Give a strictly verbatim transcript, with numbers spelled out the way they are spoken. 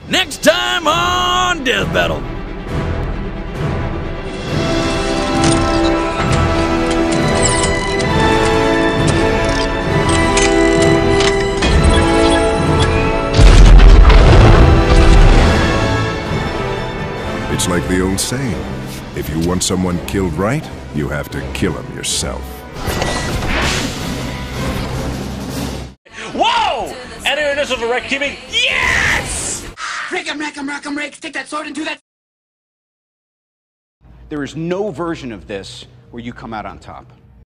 Next time on Death Battle. It's like the old saying, if you want someone killed right, you have to kill him yourself. Whoa! Any initial for wreck teaming? Yes! Rake 'em, rake 'em, rack 'em, rake. Take that sword and do that. There is no version of this where you come out on top.